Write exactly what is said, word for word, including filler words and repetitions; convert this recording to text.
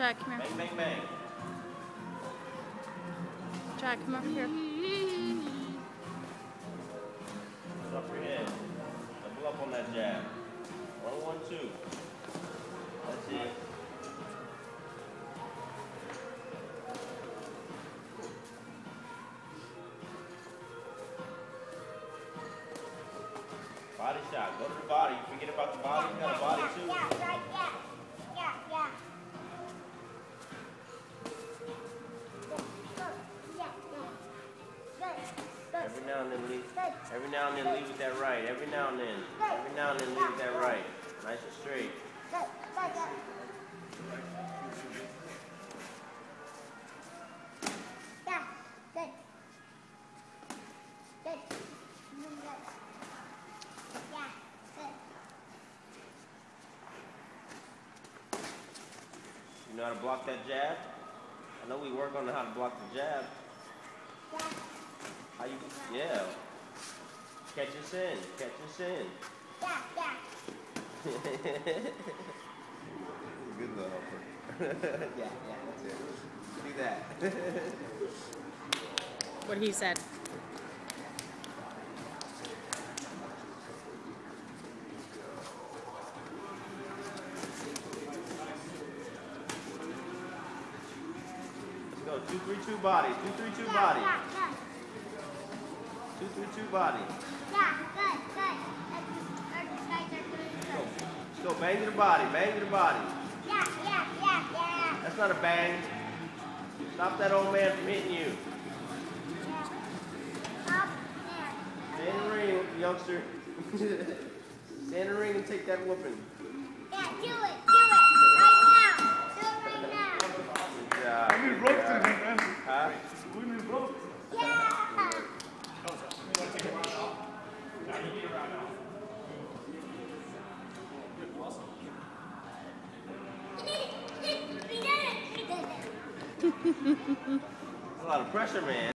Jack, come here. Bang, bang, bang. Jack, come over here. Drop your head. Double up on that jab. One, one, two. That's it. Body shot. Go to the body. Forget about the body. You got a body too. Yeah, right, yeah. Yeah, yeah. Every now and then leave. Every now and then leave with that right. Every now and then. Every now and then leave with that right. Nice and straight. Yeah, good. Good. Yeah, good. You know how to block that jab? I know we work on how to block the jab. Yeah. How you? Yeah. Catch us in. Catch us in. Yeah, yeah. Good little helper. Yeah, yeah, that's it. Do that. What he said. Let's go. Two, three, two body. Two, three, two body. Yeah, yeah, Two, three, two body. yeah, good, good. Exercise are doing Go. good. Let's go. Bang to the body. Bang to the body. Yeah, yeah, yeah, yeah. That's not a bang. Stop that old man from hitting you. Yeah. Up there. Stand in the ring, youngster. Stand in the ring and take that whooping. Yeah, do it, do it. Right now. Do it right now. Good job. We need ropes to the man. Huh? We need ropes. Yeah. We did it. We did it. That's a lot of pressure, man.